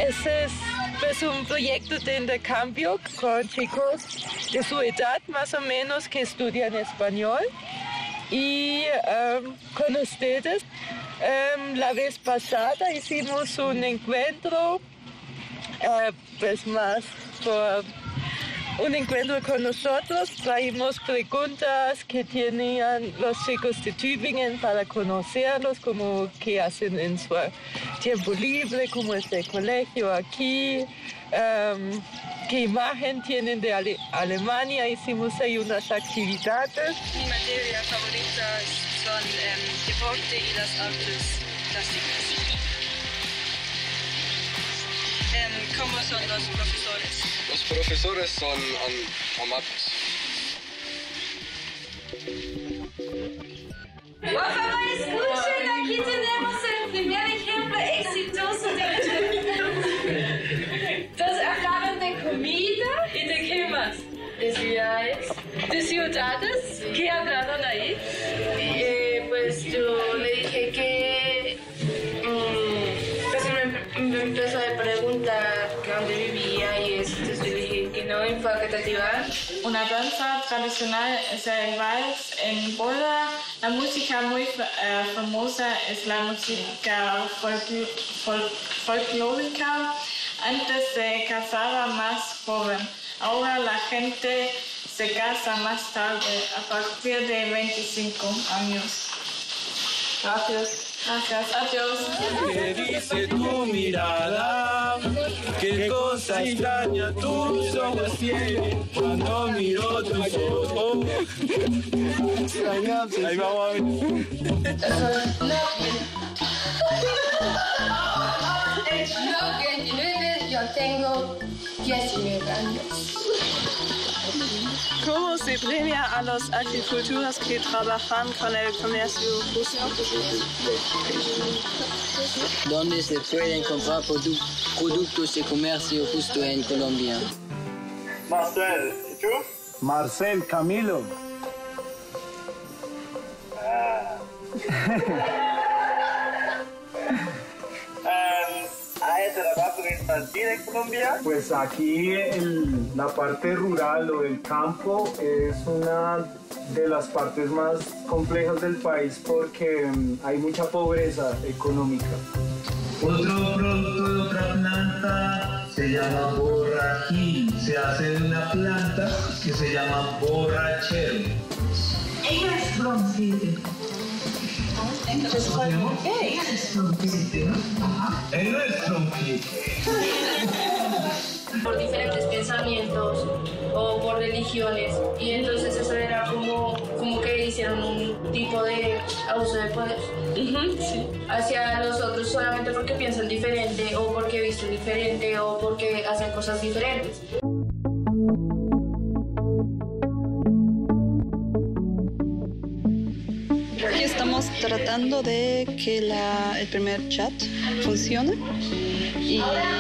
Ese es pues, un proyecto de intercambio con chicos de su edad más o menos que estudian español. Y con ustedes, la vez pasada hicimos un encuentro, pues más por un encuentro con nosotros, traímos preguntas que tenían los chicos de Tübingen para conocerlos, como qué hacen en su tiempo libre, cómo es el colegio aquí, qué imagen tienen de Alemania. Hicimos ahí unas actividades. Mi materia favorita son deporte y las artes plásticas. ¿Cómo son los profesores? Los profesores son amables. Por favor, escuchen, aquí tenemos el primer ejemplo exitoso de Entonces hablaron de comida y de qué más. De ciudades. ¿De ciudades? Sí. ¿Qué hablaron ahí? Pues yo le dije que me empezó a preguntar dónde vivía y entonces yo dije que no, y fue a Catativar. Una danza tradicional es el vals en boda. La música muy famosa es la música folclórica. Antes se casaba más joven. Ahora la gente se casa más tarde, a partir de 25 años. Gracias. Gracias, adiós. ¿Qué dice tu mirada? ¿Qué cosa extraña tus ojos tienen cuando miro tus ojos? Ahí vamos a ver. Yo tengo 19 años. ¿Cómo se premia a las agriculturas que trabajan con el comercio justo? ¿Dónde se pueden comprar productos de comercio justo en Colombia? Marcel, ¿y tú? Marcel, Camilo. ¿Hay trabajo infantil en Colombia? Pues aquí la parte rural o del campo es una de las partes más complejas del país porque hay mucha pobreza económica. Otro producto de otra planta se llama borrajín. Se hace de una planta que se llama borrachero. Ella es broncite. Entonces, ella es broncite, ¿no? Él no es broncite. Por diferentes pensamientos o por religiones, y entonces eso era como que hicieron un tipo de abuso de poder hacia los otros solamente porque piensan diferente o porque visten diferente o porque hacen cosas diferentes. Aquí estamos tratando de que el primer chat funcione y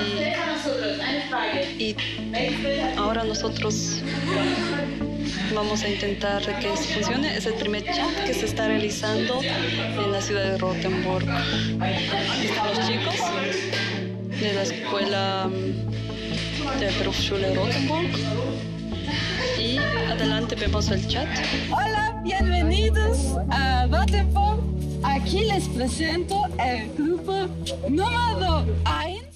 ahora nosotros vamos a intentar que funcione. Es el primer chat que se está realizando en la ciudad de Rotenburg. Aquí están los chicos de la escuela de Berufsschule Rotenburg. Y adelante vemos el chat. Hola, bienvenidos a Rotenburg. Aquí les presento el grupo número 1.